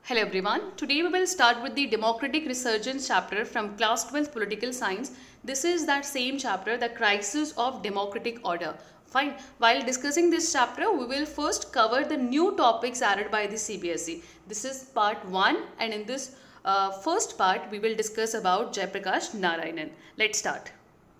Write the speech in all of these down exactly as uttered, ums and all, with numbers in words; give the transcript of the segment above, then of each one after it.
Hello everyone. Today we will start with the Democratic Resurgence chapter from class twelfth Political Science. This is that same chapter, the Crisis of Democratic Order. Fine. While discussing this chapter, we will first cover the new topics added by the C B S E. This is part one, and in this uh, first part, we will discuss about Jayaprakash Narayanan. Let's start.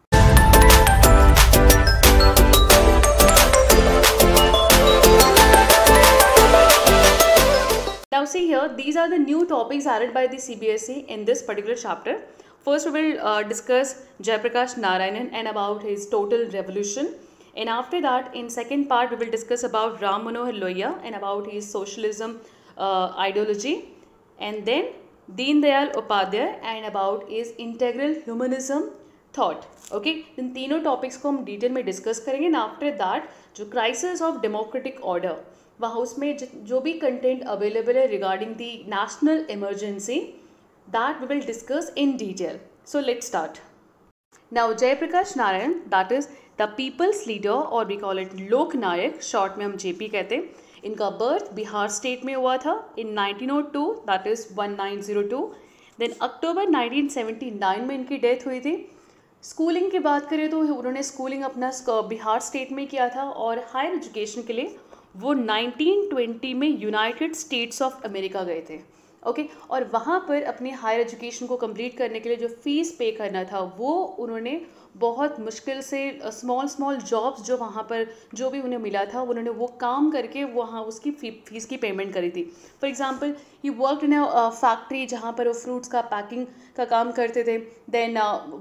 Now see here, these are the new topics added by the C B S E in this particular chapter. First we will uh, discuss Jayaprakash Narayanan and about his total revolution. And after that, in second part, we will discuss about Ram Manohar Lohia and about his socialism uh, ideology. And then Deen Dayal Upadhyay and about his integral humanism thought. Okay, इन तीनों topics को हम detail में discuss करेंगे. And after that जो crisis of democratic order, वहाँ उसमें जो भी कंटेंट अवेलेबल है regarding the national emergency, that we will discuss in detail. So let's start. Now Jayaprakash Narayan, that is the people's leader और we call it Lok Nayak, short में हम JP कहते हैं. इनका बर्थ बिहार स्टेट में हुआ था in nineteen O two, that is nineteen O two. Then October nineteen seventy nine में इनकी डेथ हुई थी. स्कूलिंग की बात करें तो उन्होंने स्कूलिंग अपना बिहार स्टेट में किया था और हायर एजुकेशन के लिए वो नाइनटीन ट्वेंटी में यूनाइटेड स्टेट्स ऑफ अमेरिका गए थे. Okay okay? और वहाँ पर अपनी हायर एजुकेशन को कंप्लीट करने के लिए जो फीस पे करना था वो उन्होंने बहुत मुश्किल से स्मॉल स्मॉल जॉब्स जो वहाँ पर जो भी उन्हें मिला था उन्होंने वो काम करके वहाँ उसकी फी, फीस की पेमेंट करी थी. For example he worked in a factory जहाँ पर वो फ्रूट्स का पैकिंग का काम करते थे. देन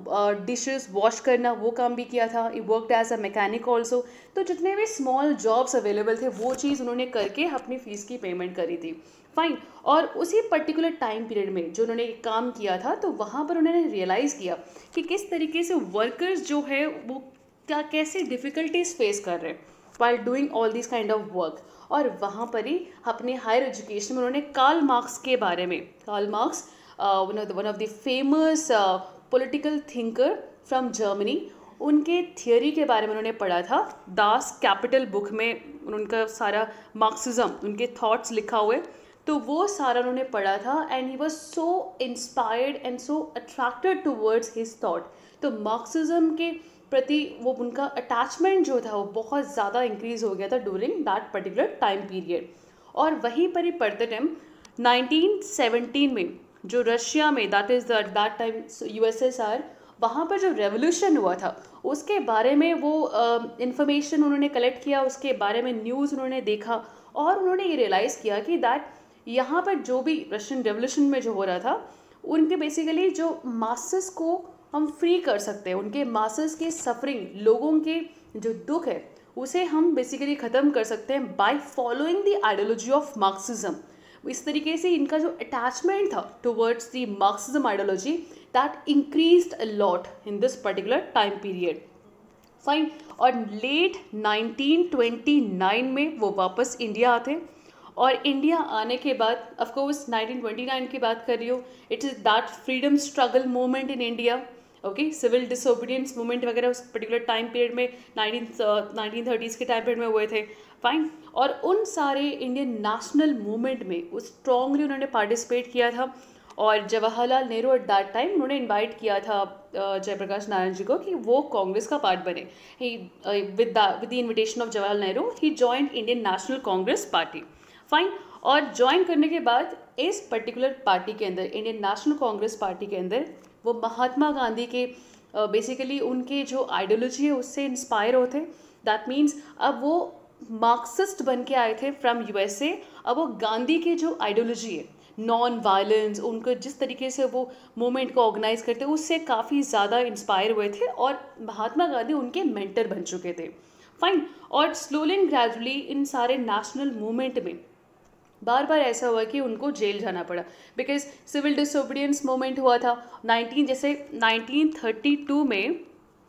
डिशेस वॉश करना वो काम भी किया था. He worked as a mechanic also. तो जितने भी स्मॉल जॉब्स अवेलेबल थे वो चीज़ उन्होंने करके अपनी फ़ीस की पेमेंट करी थी. फाइन. और उसी पर्टिकुलर टाइम पीरियड में जो उन्होंने काम किया था तो वहाँ पर उन्होंने रियलाइज़ किया कि किस तरीके से वर्कर्स जो है वो क्या कैसे डिफ़िकल्टीज फेस कर रहे हैं while doing all this kind of work. और वहाँ पर ही अपने हायर एजुकेशन में उन्होंने कार्ल मार्क्स के बारे में, Karl Marx one of the famous political thinker from Germany, उनके थियोरी के बारे में उन्होंने पढ़ा था. दास कैपिटल बुक में उनका सारा मार्क्सिज्म, उनके थॉट्स लिखा हुए, तो वो सारा उन्होंने पढ़ा था. And he was so inspired and so attracted towards his thought. तो मार्क्सिज्म के प्रति वो उनका अटैचमेंट जो था वो बहुत ज़्यादा इंक्रीज हो गया था during that particular time period. और वहीं पर ही पढ़ते टाइम नाइनटीन सेवनटीन में जो रशिया में, that is that time USSR, वहाँ पर जो रेवोल्यूशन हुआ था उसके बारे में वो इंफॉर्मेशन uh, उन्होंने कलेक्ट किया, उसके बारे में न्यूज़ उन्होंने देखा और उन्होंने ये रियलाइज़ किया कि दैट यहाँ पर जो भी रशियन रेवोल्यूशन में जो हो रहा था उनके बेसिकली जो मासेस को हम फ्री कर सकते हैं, उनके मासेस के सफरिंग, लोगों के जो दुख है उसे हम बेसिकली ख़त्म कर सकते हैं by following the ideology of Marxism. इस तरीके से इनका जो अटैचमेंट था towards the Marxism ideology that increased a lot in this particular time period. Fine. और लेट नाइनटीन ट्वेंटी नाइन में वो वापस इंडिया आते और इंडिया आने के बाद of course nineteen twenty nine की बात कर रही हो, it is that freedom struggle movement in India. Okay, civil disobedience movement वगैरह उस पर्टिकुलर टाइम पीरियड में नाइनटीन नाइनटीन थर्टीज़ के टाइम पीरियड में हुए थे. फाइन. और उन सारे इंडियन नेशनल मूवमेंट में उस स्ट्रांगली उन्होंने पार्टिसिपेट किया था. और Jawaharlal Nehru at that time उन्होंने इनवाइट किया था जयप्रकाश नारायण जी को कि वो कांग्रेस का पार्ट बने. He with with the invitation of Jawaharlal Nehru he joined Indian National Congress party. Fine. और ज्वाइन करने के बाद इस पर्टिकुलर पार्टी के अंदर, इंडियन नेशनल कांग्रेस पार्टी के अंदर, वो महात्मा गांधी के बेसिकली uh, उनके जो आइडियोलॉजी है उससे इंस्पायर होते. दैट मीन्स अब वो मार्क्सिस्ट बन के आए थे फ्रॉम यूएसए. अब वो गांधी के जो आइडियोलॉजी है, नॉन वायलेंस, उनको जिस तरीके से वो मूवमेंट को ऑर्गेनाइज करते उससे काफ़ी ज़्यादा इंस्पायर हुए थे और महात्मा गांधी उनके मेंटर बन चुके थे. फाइन. और स्लोली एंड ग्रेजुअली इन सारे नेशनल मूवमेंट में बार बार ऐसा हुआ कि उनको जेल जाना पड़ा बिकॉज सिविल डिसोबीडियंस मूवमेंट हुआ था. नाइनटीन जैसे नाइनटीन थर्टी टू में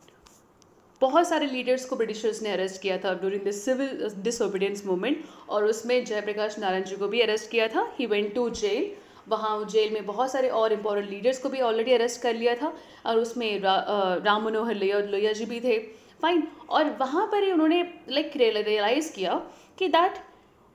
बहुत सारे लीडर्स को ब्रिटिशर्स ने अरेस्ट किया था during the civil disobedience movement और उसमें जयप्रकाश नारायण जी को भी अरेस्ट किया था. He went to jail. वहाँ जेल में बहुत सारे और इम्पोर्टेंट लीडर्स को भी ऑलरेडी अरेस्ट कर लिया था और उसमें रा, राम मनोहर लोहिया जी भी थे. फाइन. और वहाँ पर ही उन्होंने लाइक रियलाइज़ किया कि that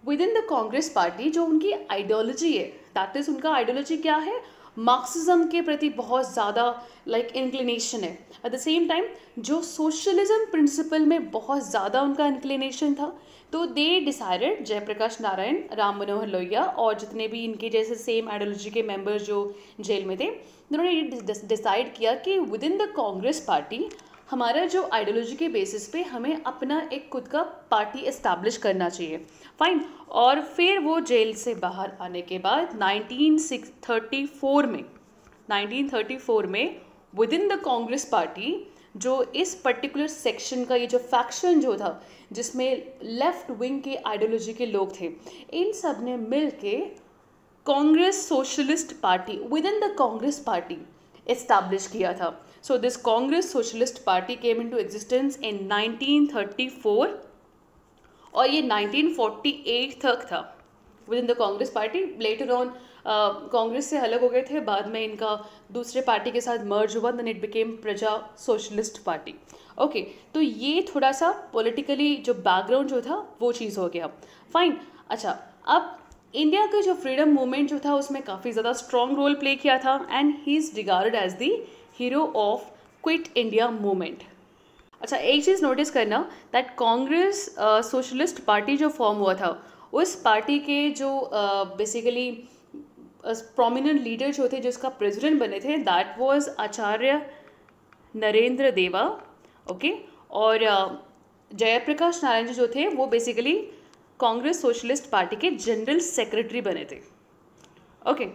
within the Congress party जो उनकी आइडियोलॉजी है, दैट इज़ उनका आइडियोलॉजी क्या है, मार्क्सिज्म के प्रति बहुत ज़्यादा लाइक इंक्लिनेशन है। एट द सेम टाइम जो सोशलिज्म प्रिंसिपल में बहुत ज़्यादा उनका इंक्लिनेशन था, तो दे डिसाइडेड, जयप्रकाश नारायण, राम मनोहर लोहिया और जितने भी इनके जैसे सेम आइडियोलॉजी के मेंबर्स जो जेल में थे, उन्होंने ये डिसाइड किया कि within the Congress party हमारा जो आइडियोलॉजी के बेसिस पे हमें अपना एक खुद का पार्टी इस्टेब्लिश करना चाहिए। फाइन। और फिर वो जेल से बाहर आने के बाद नाइनटीन थर्टी फोर में नाइनटीन थर्टी फोर में within the Congress party जो इस पर्टिकुलर सेक्शन का ये जो फैक्शन जो था जिसमें लेफ्ट विंग के आइडियोलॉजी के लोग थे, इन सब ने मिल के Congress socialist party within the Congress party establish किया था। So this Congress socialist party came into existence in nineteen thirty four और ये नाइनटीन फोर्टी एट तक था within the Congress party. Later on Congress से अलग हो गए थे, बाद में इनका दूसरे पार्टी के साथ मर्ज हुआ, then it became Praja socialist party. Okay, तो ये थोड़ा सा पॉलिटिकली जो बैकग्राउंड जो था वो चीज़ हो गया। फाइन। अच्छा, अब इंडिया का जो फ्रीडम मूवमेंट जो था उसमें काफ़ी ज़्यादा स्ट्रॉन्ग रोल प्ले किया था and he is regarded as the hero of quit India movement. अच्छा, एक चीज़ नोटिस करना दैट कांग्रेस सोशलिस्ट पार्टी जो फॉर्म हुआ था उस पार्टी के जो बेसिकली प्रोमिनेंट लीडर जो थे, जो उसका प्रेसिडेंट बने थे, दैट वाज आचार्य नरेंद्र देवा। ओके, और uh, जयप्रकाश नारायण जी जो थे वो बेसिकली कांग्रेस सोशलिस्ट पार्टी के जनरल सेक्रेटरी बने थे। ओके,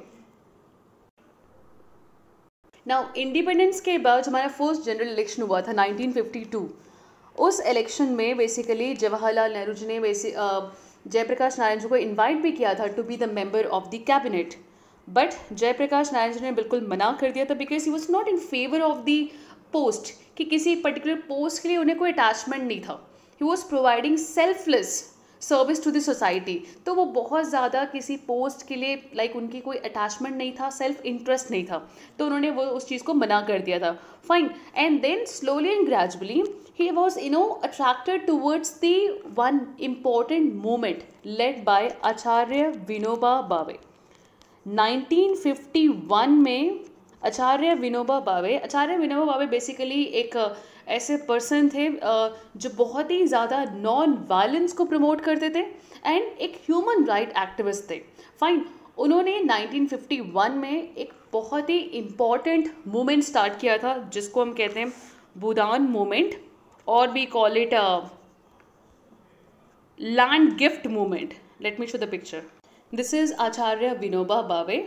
नाउ इंडिपेंडेंस के बाद हमारा फर्स्ट जनरल इलेक्शन हुआ था नाइनटीन फिफ्टी टू। उस इलेक्शन में बेसिकली जवाहरलाल नेहरू जी ने बेसिक जयप्रकाश नारायण जी को इनवाइट भी किया था to be the member of the cabinet, but Jayaprakash Narayan ji ने बिल्कुल मना कर दिया था because he was not in favour of the post, कि किसी पर्टिकुलर पोस्ट के लिए उन्हें कोई अटैचमेंट नहीं था। He was providing selfless service to the society, तो वो बहुत ज़्यादा किसी पोस्ट के लिए लाइक like, उनकी कोई अटैचमेंट नहीं था, सेल्फ इंटरेस्ट नहीं था, तो उन्होंने वो उस चीज़ को मना कर दिया था। Fine. And then slowly and gradually he was you know attracted towards the one important movement led by Acharya Vinoba Bhave. Nineteen fifty one में आचार्य विनोबा भावे आचार्य विनोबा भावे बेसिकली एक ऐसे पर्सन थे जो बहुत ही ज़्यादा नॉन वायलेंस को प्रमोट करते थे एंड एक ह्यूमन राइट एक्टिविस्ट थे। फाइन। उन्होंने नाइनटीन फिफ्टी वन में एक बहुत ही इम्पॉर्टेंट मूवमेंट स्टार्ट किया था जिसको हम कहते हैं भूदान मूवमेंट, और we call it land gift movement. Let me show the picture. This is Acharya Vinoba Bhave.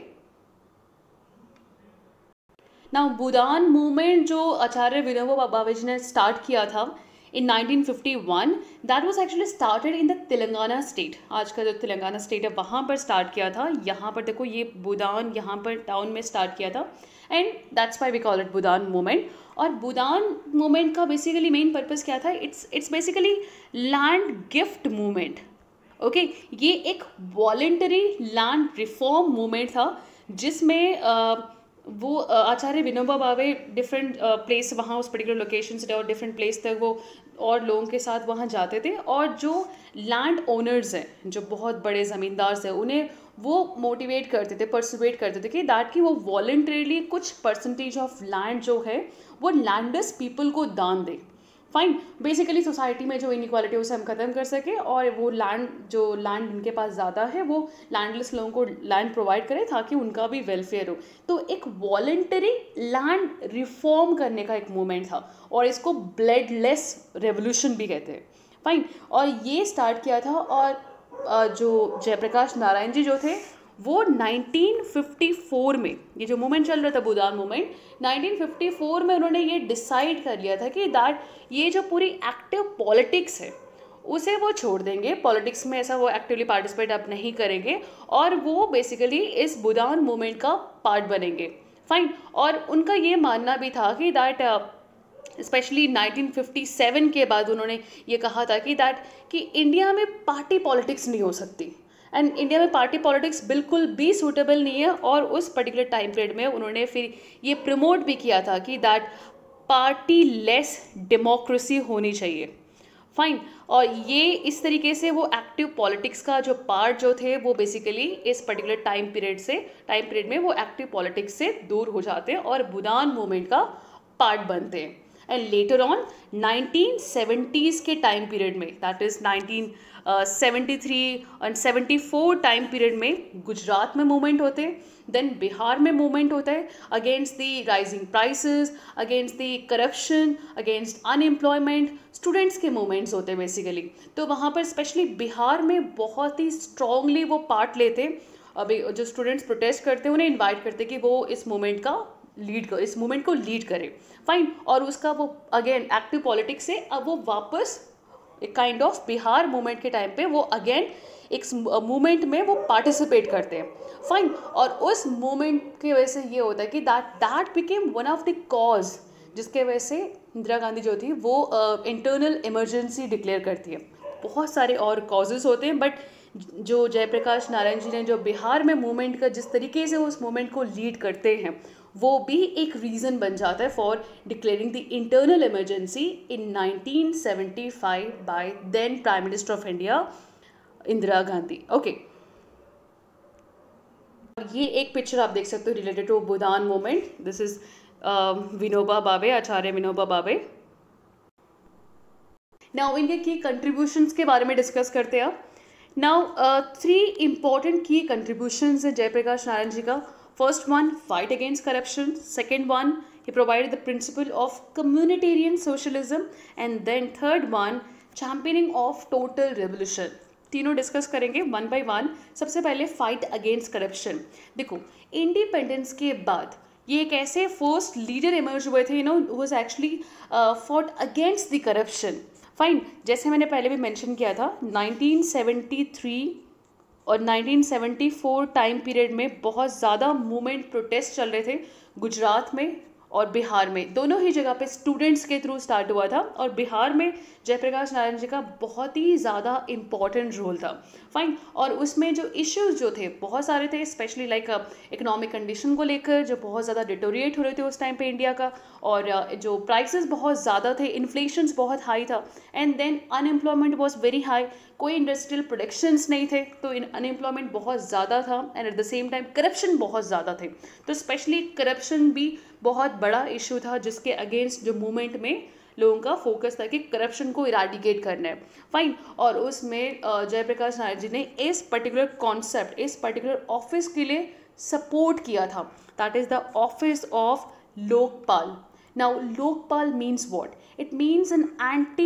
Now Bhoodan movement जो आचार्य विनोबा भावे जी ने स्टार्ट किया था in nineteen fifty one, that was actually started in the Telangana state. आज का जो तेलंगाना स्टेट है वहाँ पर स्टार्ट किया था। यहाँ पर देखो ये भूदान यहाँ पर टाउन में स्टार्ट किया था and that's why we call it Bhoodan movement. और भूदान मूवमेंट का बेसिकली मेन पर्पज़ क्या था? It's it's basically land gift movement. Okay, ये एक वॉलेंटरी लैंड रिफॉर्म मूवमेंट था जिसमें uh, वो आचार्य विनोबा भावे डिफरेंट प्लेस वहाँ उस पर्टिकुलर लोकेशन से और डिफरेंट प्लेस तक वो और लोगों के साथ वहाँ जाते थे, और जो लैंड ओनर्स हैं, जो बहुत बड़े ज़मींदार हैं, उन्हें वो मोटिवेट करते थे, परसुएट करते थे कि दैट कि वो वॉलंटरीली कुछ परसेंटेज ऑफ लैंड जो है वो लैंडलेस पीपल को दान दे। फाइन। बेसिकली सोसाइटी में जो इनइक्वालिटी उसे हम ख़त्म कर सके और वो लैंड जो लैंड इनके पास ज़्यादा है वो लैंडलेस लोगों को लैंड प्रोवाइड करे ताकि उनका भी वेलफेयर हो। तो एक वॉलंटरी लैंड रिफॉर्म करने का एक मूवमेंट था और इसको ब्लडलेस रेवोल्यूशन भी कहते हैं। फाइन। और ये स्टार्ट किया था और जो जयप्रकाश नारायण जी जो थे वो नाइनटीन फिफ्टी फोर में, ये जो मूवमेंट चल रहा था Bhoodan movement, nineteen fifty four में उन्होंने ये डिसाइड कर लिया था कि दैट ये जो पूरी एक्टिव पॉलिटिक्स है उसे वो छोड़ देंगे, पॉलिटिक्स में ऐसा वो एक्टिवली पार्टिसिपेट अब नहीं करेंगे और वो बेसिकली इस भूदान मूवमेंट का पार्ट बनेंगे। फाइन। और उनका ये मानना भी था कि that specially nineteen fifty seven के बाद उन्होंने ये कहा था कि दैट कि इंडिया में पार्टी पॉलिटिक्स नहीं हो सकती एंड इंडिया में पार्टी पॉलिटिक्स बिल्कुल भी सूटेबल नहीं है। और उस पर्टिकुलर टाइम पीरियड में उन्होंने फिर ये प्रमोट भी किया था कि दैट पार्टी लेस डेमोक्रेसी होनी चाहिए। फाइन। और ये इस तरीके से वो एक्टिव पॉलिटिक्स का जो पार्ट जो थे वो बेसिकली इस पर्टिकुलर टाइम पीरियड से टाइम पीरियड में वो एक्टिव पॉलिटिक्स से दूर हो जाते हैं और बुदान मूवमेंट का पार्ट बनते हैं। And later on nineteen seventies के टाइम पीरियड में, that is nineteen seventy three and seventy four time period में गुजरात में मूवमेंट होते हैं, देन बिहार में मूवमेंट होता है against the rising prices, against the corruption, against unemployment, students के मूवमेंट्स होते हैं बेसिकली। तो वहाँ पर स्पेशली बिहार में बहुत ही स्ट्रांगली वो पार्ट लेते। अभी जो स्टूडेंट्स प्रोटेस्ट करते हैं उन्हें इन्वाइट करते कि वो इस मूवमेंट का लीड कर इस मूवमेंट को लीड करे, फाइन। और उसका वो अगेन एक्टिव पॉलिटिक्स से अब वो वापस एक काइंड ऑफ बिहार मूवमेंट के टाइम पे वो अगेन एक मूवमेंट में वो पार्टिसिपेट करते हैं, फाइन। और उस मूवमेंट की वजह से ये होता है कि that that became one of the cause जिसके वजह से इंदिरा गांधी जो थी वो इंटरनल इमरजेंसी डिक्लेयर करती है। बहुत सारे और कॉजेज होते हैं, बट जो जयप्रकाश नारायण जी ने जो बिहार में मूवमेंट का जिस तरीके से उस मूवमेंट को लीड करते हैं वो भी एक रीज़न बन जाता है for declaring the internal emergency in nineteen seventy five by then prime minister of India Indira Gandhi. Okay, ये एक पिक्चर आप देख सकते हो related to Bhoodan movement. This is Vinoba Bhave, Acharya Vinoba Bhave. Now इनके की कंट्रीब्यूशंस के बारे में डिस्कस करते हैं। Now three important key contributions है जयप्रकाश नारायण जी का। First one, fight against corruption. Second one, he provided the principle of communitarian socialism. And then third one, championing of total revolution. तीनों डिस्कस करेंगे वन बाय वन। सबसे पहले fight against corruption. देखो, independence के बाद ये एक ऐसे फर्स्ट लीडर इमर्ज हुए थे, you know, who was actually fought against the corruption, fine. जैसे मैंने पहले भी मेंशन किया था, नाइनटीन सेवेंटी थ्री और nineteen seventy four time period में बहुत ज़्यादा मूवमेंट प्रोटेस्ट चल रहे थे गुजरात में और बिहार में, दोनों ही जगह पे स्टूडेंट्स के थ्रू स्टार्ट हुआ था। और बिहार में जयप्रकाश नारायण जी का बहुत ही ज़्यादा इम्पॉर्टेंट रोल था, फाइन। और उसमें जो इश्यूज जो थे बहुत सारे थे, स्पेशली लाइक इकोनॉमिक कंडीशन को लेकर जो बहुत ज़्यादा डिटोरिएट हो रहे थे उस टाइम पे इंडिया का, और uh, जो प्राइसेस बहुत ज़्यादा थे, इन्फ्लेशंस बहुत हाई था, and then unemployment was very high, कोई इंडस्ट्रियल प्रोडक्शंस नहीं थे तो अनएम्प्लॉयमेंट बहुत ज़्यादा था, and at the same time corruption बहुत ज़्यादा थे। तो स्पेशली करप्शन भी बहुत बड़ा इशू था जिसके अगेंस्ट जो मूवमेंट में लोगों का फोकस था कि करप्शन को इराडिकेट करना है, फाइन। और उसमें जयप्रकाश नारायण जी ने इस पर्टिकुलर कॉन्सेप्ट, इस पर्टिकुलर ऑफिस के लिए सपोर्ट किया था, that is the office of Lokpal. Now Lokpal means what? It means an anti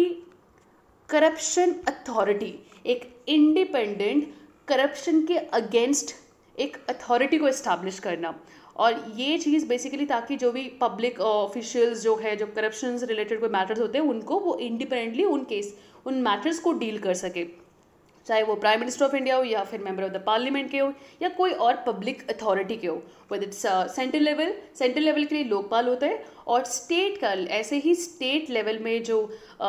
corruption authority, एक इंडिपेंडेंट करप्शन के अगेंस्ट एक अथॉरिटी को इस्टेब्लिश करना। और ये चीज़ बेसिकली ताकि जो भी पब्लिक ऑफिशियल्स जो है, जो करप्शन से रिलेटेड कोई मैटर्स होते हैं, उनको वो इंडिपेंडेंटली उन केस उन मैटर्स को डील कर सके, चाहे वो प्राइम मिनिस्टर ऑफ इंडिया हो या फिर मेंबर ऑफ द पार्लियामेंट के हो या कोई और पब्लिक अथॉरिटी के हो। Whether it's central level, central level के लिए लोकपाल होता है, और स्टेट का ऐसे ही स्टेट लेवल में जो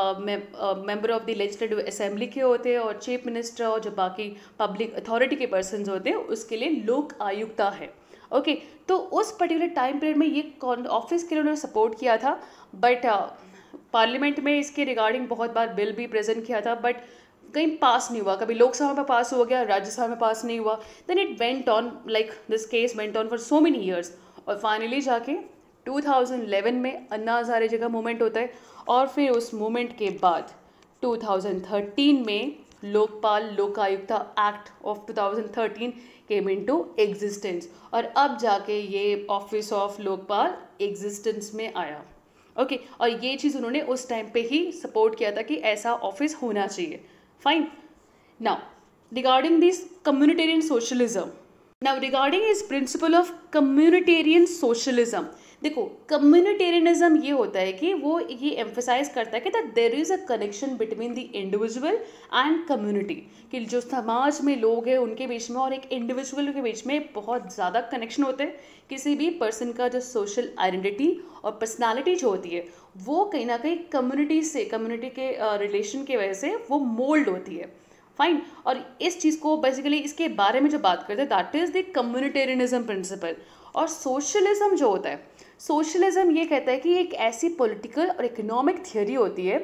member of the legislative assembly के होते हैं और चीफ मिनिस्टर और जो बाकी पब्लिक अथॉरिटी के पर्सन होते हैं उसके लिए लोक आयुक्ता है। ओके okay, तो उस पर्टिकुलर टाइम पीरियड में ये ऑफिस के लिए उन्होंने सपोर्ट किया था, बट पार्लियामेंट में इसके रिगार्डिंग बहुत बार बिल भी प्रेजेंट किया था, बट कहीं पास नहीं हुआ। कभी लोकसभा में पास हो गया, राज्यसभा में पास नहीं हुआ, then it went on, like this case went on for so many years. और फाइनली जाके टू थाउजेंड इलेवन में अन्ना हजारे जी का मूवमेंट होता है, और फिर उस मूवमेंट के बाद टू थाउजेंड थर्टीन में Lokpal Lokayukta act of two thousand thirteen came into existence, और अब जाके ये ऑफिस ऑफ लोकपाल एग्जिस्टेंस में आया। ओके okay, और ये चीज़ उन्होंने उस टाइम पे ही सपोर्ट किया था कि ऐसा ऑफिस होना चाहिए, fine. Now regarding this communitarian socialism, now regarding इस प्रिंसिपल ऑफ कम्युनिटेरियन सोशलिज्म, देखो कम्युनिटेरियनिज्म ये होता है कि वो ये एम्फेसाइज करता है कि that there is a connection between the individual and community, कि जो समाज में लोग हैं उनके बीच में और एक इंडिविजुअल के बीच में बहुत ज़्यादा कनेक्शन होते हैं। किसी भी पर्सन का जो सोशल आइडेंटिटी और पर्सनालिटी जो होती है वो कहीं ना कहीं कम्युनिटी से, कम्युनिटी के रिलेशन uh, की वजह से वो मोल्ड होती है, फाइन। और इस चीज़ को बेसिकली इसके बारे में जो बात करते हैं that is the communitarianism principle. और सोशलिज्म जो होता है, सोशलिज्म ये कहता है कि एक ऐसी पॉलिटिकल और इकोनॉमिक थियोरी होती है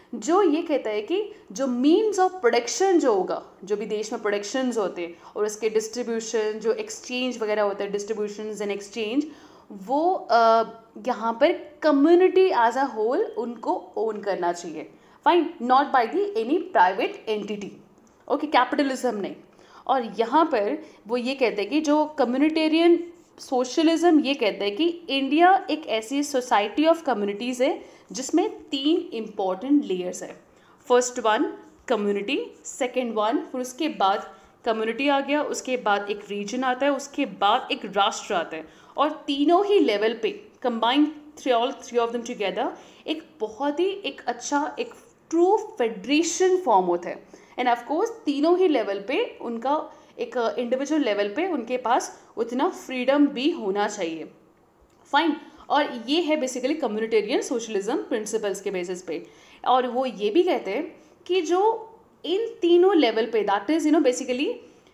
जो ये कहता है कि जो मीन्स ऑफ प्रोडक्शन जो होगा, जो भी देश में प्रोडक्शंस होते हैं और उसके डिस्ट्रीब्यूशन, जो एक्सचेंज वगैरह होता है, डिस्ट्रीब्यूशंस एंड एक्सचेंज, वो यहाँ पर कम्युनिटी एज अ होल उनको ओन करना चाहिए, fine, not by the any private entity, okay, capitalism नहीं। और यहाँ पर वो ये कहते हैं कि जो कम्युनिटेरियन सोशलिज्म ये कहता है कि इंडिया एक ऐसी सोसाइटी ऑफ कम्युनिटीज़ है जिसमें तीन इम्पॉर्टेंट लेयर्स है। First one community, second one, फिर उसके बाद कम्युनिटी आ गया, उसके बाद एक रीजन आता है, उसके बाद एक राष्ट्र आता है, और तीनों ही लेवल पे combine three all three of them together एक बहुत ही एक अच्छा एक ट्रू फेडरेशन फॉर्म होता है। एंड ऑफ कोर्स तीनों ही लेवल पे उनका एक इंडिविजुअल लेवल पे उनके पास उतना फ्रीडम भी होना चाहिए, फाइन। और ये है बेसिकली कम्युनिटेरियन सोशलिज्म प्रिंसिपल्स के बेसिस पे। और वो ये भी कहते हैं कि जो इन तीनों लेवल पे, that is you know basically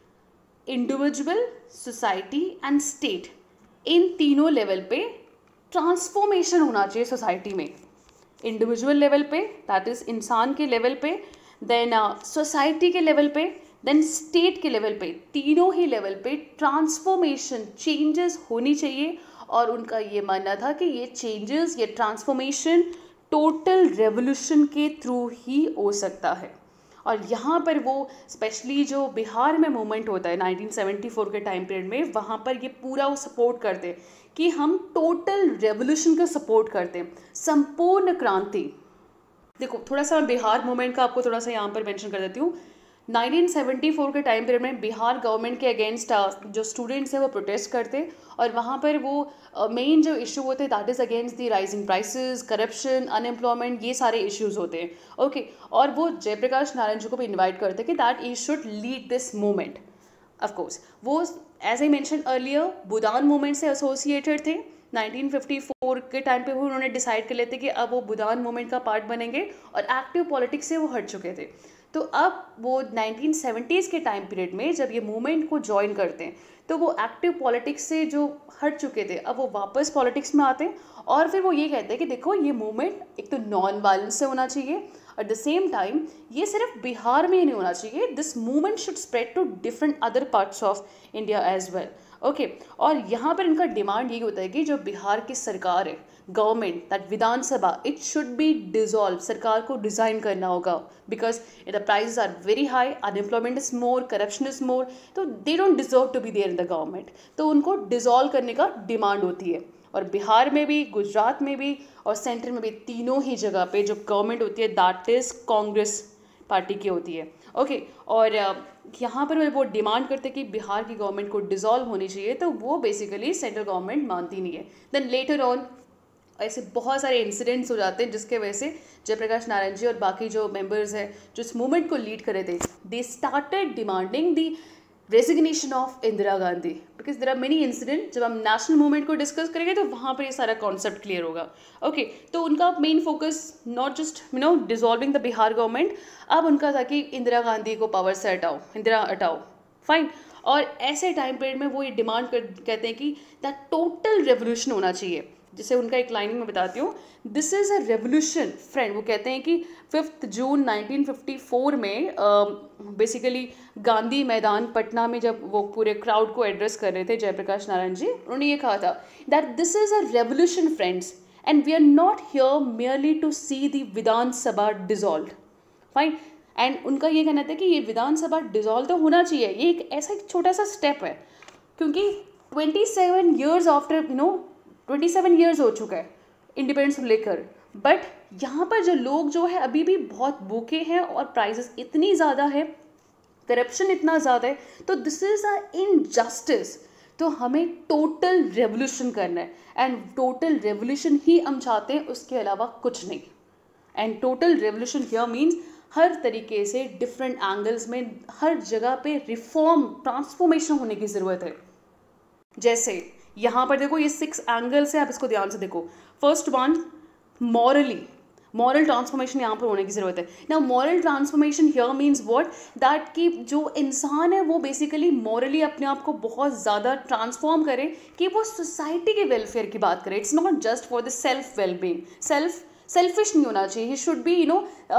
individual, society and state, इन तीनों लेवल पे ट्रांसफॉर्मेशन होना चाहिए सोसाइटी में। इंडिविजुअल लेवल पे, दैट इज इंसान के लेवल पे, देन सोसाइटी के लेवल पे, देन स्टेट के लेवल पे, तीनों ही लेवल पे ट्रांसफॉर्मेशन, चेंजेस होनी चाहिए। और उनका ये मानना था कि ये चेंजेस, ये ट्रांसफॉर्मेशन टोटल रेवोल्यूशन के थ्रू ही हो सकता है। और यहाँ पर वो स्पेशली जो बिहार में मूवमेंट होता है नाइनटीन सेवेंटी फोर के टाइम पीरियड में, वहाँ पर ये पूरा वो सपोर्ट करते हैं कि हम टोटल रेवोल्यूशन को सपोर्ट करते हैं, संपूर्ण क्रांति। देखो थोड़ा सा बिहार मूवमेंट का आपको थोड़ा सा यहाँ पर मेंशन कर देती हूँ। नाइनटीन सेवेंटी फोर के टाइम पीरियड में बिहार गवर्नमेंट के अगेंस्ट जो स्टूडेंट्स हैं वो प्रोटेस्ट करते, और वहाँ पर वो मेन uh, जो इशू होते हैं that is against the rising prices, corruption, unemployment, ये सारे इश्यूज होते हैं, ओके okay? और वो जयप्रकाश नारायण जी को भी इन्वाइट करते कि that he should lead this movement. Of course वो as I mention earlier Bhoodan movement से एसोसिएटेड थे। नाइनटीन फिफ्टी फोर के टाइम पे वो उन्होंने डिसाइड कर लेते कि अब वो बुदान मूवमेंट का पार्ट बनेंगे, और एक्टिव पॉलिटिक्स से वो हट चुके थे। तो अब वो नाइनटीन सेवेंटीज़ के टाइम पीरियड में जब ये मूवमेंट को ज्वाइन करते हैं तो वो एक्टिव पॉलिटिक्स से जो हट चुके थे अब वो वापस पॉलिटिक्स में आते हैं, और फिर वो ये कहते हैं कि देखो ये मूवमेंट एक तो नॉन वायलेंस से होना चाहिए, एट द सेम टाइम ये सिर्फ बिहार में ही नहीं होना चाहिए, this movement should spread to different other parts of India as well, okay. और यहाँ पर इनका डिमांड ये होता है कि जो बिहार की सरकार है, government, that Vidhan Sabha, it should be dissolve, सरकार को डिज़ाइन करना होगा, because the prices are very high, unemployment is more, corruption is more, तो they don't deserve to be there in the government, तो उनको डिसॉल्व करने का डिमांड होती है। और बिहार में भी, गुजरात में भी और सेंटर में भी, तीनों ही जगह पे जो गवर्नमेंट होती है दैट इज़ कांग्रेस पार्टी की होती है, ओके okay, और यहाँ पर वो डिमांड करते कि बिहार की गवर्नमेंट को डिसॉल्व होनी चाहिए, तो वो बेसिकली सेंट्रल गवर्नमेंट मानती नहीं है। देन लेटर ऑन ऐसे बहुत सारे इंसिडेंट्स हो जाते हैं जिसके वजह से जयप्रकाश नारायण जी और बाकी जो मेंबर्स हैं जो इस मूवमेंट को लीड कर रहे थे, they started demanding the resignation of Indira Gandhi, because there are many incident. जब हम नेशनल मूवमेंट को डिस्कस करेंगे तो वहाँ पर ये सारा कॉन्सेप्ट क्लियर होगा, ओके okay, तो उनका main focus not just you know dissolving the Bihar government, अब उनका था कि इंदिरा गांधी को पावर से हटाओ, इंदिरा हटाओ, फाइन। और ऐसे टाइम पीरियड में वो ये डिमांड कर कहते हैं कि दैट टोटल रेवोल्यूशन होना चाहिए, जिसे उनका एक लाइनिंग में बताती हूँ, this is a revolution friend. वो कहते हैं कि fifth June nineteen fifty four में बेसिकली uh, गांधी मैदान पटना में जब वो पूरे क्राउड को एड्रेस कर रहे थे जयप्रकाश नारायण जी, उन्होंने ये कहा था that this is a revolution friends and we are not here merely to see the Vidhan Sabha dissolve, fine. And उनका ये कहना था कि ये विधानसभा डिसॉल्व तो होना चाहिए, ये एक ऐसा एक छोटा सा स्टेप है, क्योंकि twenty seven years after you know twenty seven years हो चुका है इंडिपेंडेंस को लेकर, बट यहाँ पर जो लोग जो है अभी भी बहुत भूखे हैं और प्राइसेस इतनी ज़्यादा है, करप्शन इतना ज़्यादा है, तो दिस इज़ अ इनजस्टिस। तो हमें टोटल रेवोल्यूशन करना है, एंड टोटल रेवोल्यूशन ही हम चाहते हैं, उसके अलावा कुछ नहीं। And total revolution here means हर तरीके से डिफरेंट एंगल्स में हर जगह पे रिफॉर्म, ट्रांसफॉर्मेशन होने की ज़रूरत है। जैसे यहाँ पर देखो ये सिक्स एंगल्स है, आप इसको ध्यान से देखो। First one morally, moral transformation यहाँ पर होने की ज़रूरत है ना। Moral transformation here means what, that कि जो इंसान है वो बेसिकली मॉरली अपने आप को बहुत ज़्यादा ट्रांसफॉर्म करे कि वो सोसाइटी के वेलफेयर की बात करे, it's not just for the self wellbeing, self selfish नहीं होना चाहिए, he should be you know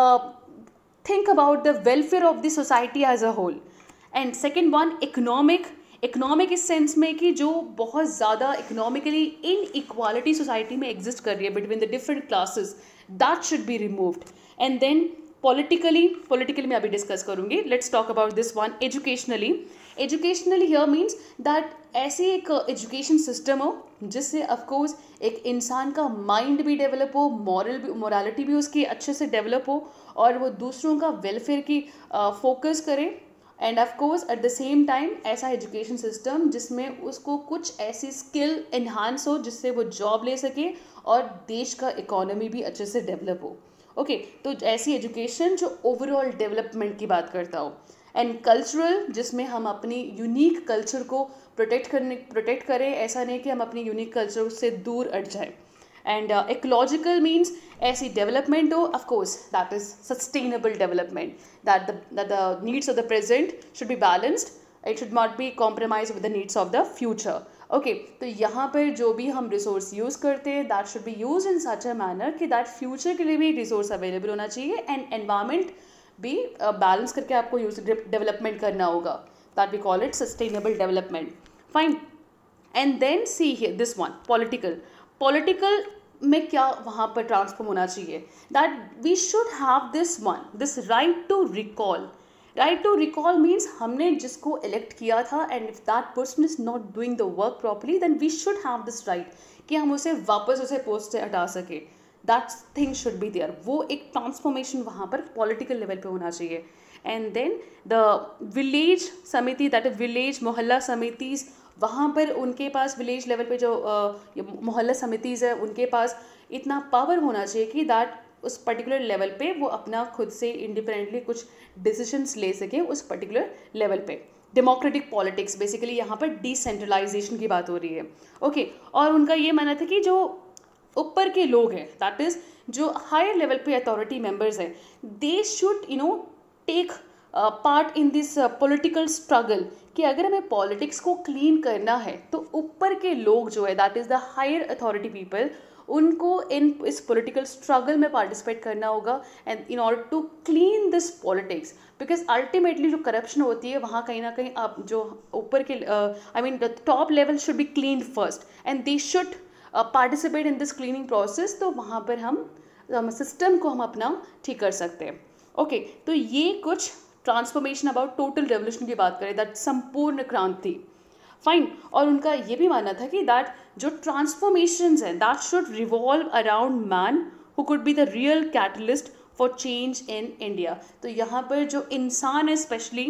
think about the welfare of the society as a whole. And second one, economic. Economic इस sense में कि जो बहुत ज़्यादा इकोनॉमिकली इन इक्वालिटी सोसाइटी में एग्जिस्ट कर रही है between the different classes, that should be removed. And then politically, politically मैं अभी डिस्कस करूँगी. Let's talk about this one. Educationally, educationally here means that ऐसी एक एजुकेशन सिस्टम हो जिससे ऑफकोर्स एक इंसान का माइंड भी डेवलप हो, मॉरल भी, मोरालिटी भी उसकी अच्छे से डेवलप हो, और वो दूसरों का वेलफेयर की फोकस uh, करे. And of course at the same time ऐसा एजुकेशन सिस्टम जिसमें उसको कुछ ऐसी स्किल इन्हांस हो जिससे वो जॉब ले सके और देश का इकोनॉमी भी अच्छे से डेवलप हो. ओके okay, तो ऐसी एजुकेशन जो ओवरऑल डेवलपमेंट की बात करता हो. एंड कल्चरल, जिसमें हम अपनी यूनिक कल्चर को प्रोटेक्ट करने प्रोटेक्ट करें, ऐसा नहीं कि हम अपनी यूनिक कल्चर से दूर हट जाए. एंड इकोलॉजिकल मीन्स ऐसी डेवलपमेंट हो, of course that is sustainable development, that the the needs of the present should be balanced, it should not be compromise with the needs of the future. Okay, तो यहाँ पर जो भी हम resource use करते हैं that should be use in such a manner कि that future के लिए भी रिसोर्स अवेलेबल होना चाहिए, एंड एनवायरमेंट भी बैलेंस uh, करके आपको यूज डेवलपमेंट करना होगा. That we call it sustainable development. Fine. And then see here this one, political. Political में क्या वहाँ पर ट्रांसफॉर्म होना चाहिए, that we should have this one, this right to recall. Right to recall means हमने जिसको इलेक्ट किया था and if that person is not doing the work properly then we should have this right कि हम उसे वापस उसे post से हटा सके. That thing should be there. वो एक ट्रांसफॉर्मेशन वहाँ पर पॉलिटिकल लेवल पे होना चाहिए. And then the village samiti, that is village mohalla samitis, वहाँ पर उनके पास विलेज लेवल पे जो मोहल्ला समितिज़ है उनके पास इतना पावर होना चाहिए कि दैट उस पर्टिकुलर लेवल पे वो अपना खुद से इंडिपेंडेंटली कुछ डिसीजंस ले सकें उस पर्टिकुलर लेवल पे. डेमोक्रेटिक पॉलिटिक्स, बेसिकली यहाँ पर डिसेंट्रलाइजेशन की बात हो रही है. ओके okay, और उनका ये मानना था कि जो ऊपर के लोग हैं, दैट इज़ जो हायर लेवल पे अथॉरिटी मेंबर्स हैं, they should you know take part in this political struggle, कि अगर हमें पॉलिटिक्स को क्लीन करना है तो ऊपर के लोग जो है that is the higher authority people, उनको इन इस पॉलिटिकल स्ट्रगल में पार्टिसिपेट करना होगा and in order to clean this politics. Because ultimately जो करप्शन होती है वहाँ कहीं ना कहीं आप जो ऊपर के I mean the top level should be clean first and they should participate in this cleaning process. तो वहाँ पर हम सिस्टम को हम अपना ठीक कर सकते हैं. ओके okay, तो ये कुछ ट्रांसफॉर्मेशन अबाउट टोटल रेवोल्यूशन की बात करें, दैट संपूर्ण क्रांति. फाइन. और उनका ये भी मानना था कि दैट जो ट्रांसफॉर्मेशंस हैं that should revolve around man who could be the real catalyst for change in India. तो यहाँ पर जो इंसान है स्पेशली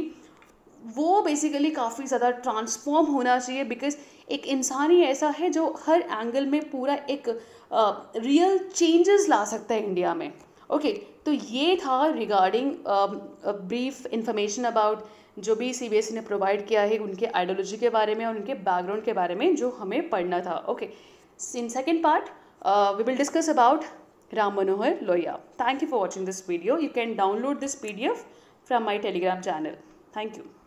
वो बेसिकली काफ़ी ज़्यादा ट्रांसफॉर्म होना चाहिए, बिकॉज एक इंसान ही ऐसा है जो हर एंगल में पूरा एक रियल चेंजेस ला सकता है इंडिया में. ओके okay, तो ये था रिगार्डिंग ब्रीफ इंफॉर्मेशन अबाउट जो भी सीबीएसई ने प्रोवाइड किया है उनके आइडियोलॉजी के बारे में और उनके बैकग्राउंड के बारे में जो हमें पढ़ना था. Okay, in second part we will discuss about Ram Manohar Lohia. Thank you for watching this video. You can download this P D F from my Telegram channel. Thank you.